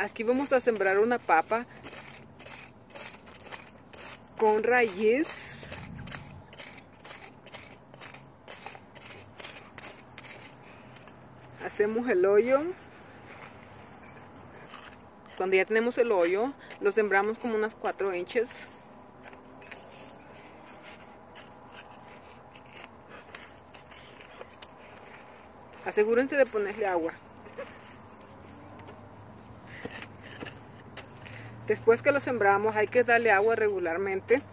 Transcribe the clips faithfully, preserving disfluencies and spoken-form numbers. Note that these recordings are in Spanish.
Aquí vamos a sembrar una papa con raíz. Hacemos el hoyo. Cuando ya tenemos el hoyo, lo sembramos como unas cuatro inches. Asegúrense de ponerle agua. Después que lo sembramos, hay que darle agua regularmente.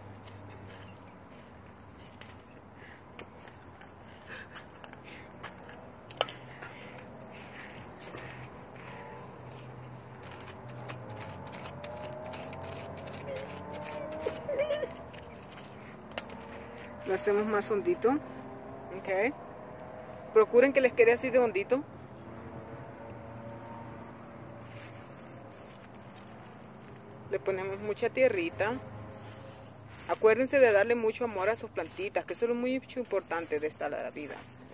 Lo hacemos más hondito. Ok. Procuren que les quede así de hondito. Le ponemos mucha tierrita. Acuérdense de darle mucho amor a sus plantitas, que eso es muy importante de esta la vida.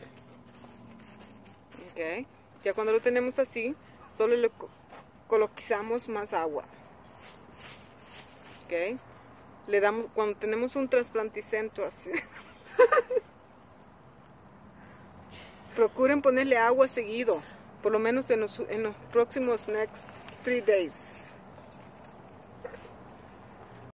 Ok. Ya cuando lo tenemos así, solo le coloquizamos más agua. Ok. Le damos, cuando tenemos un trasplanticento así, procuren ponerle agua seguido, por lo menos en los, en los próximos next three days.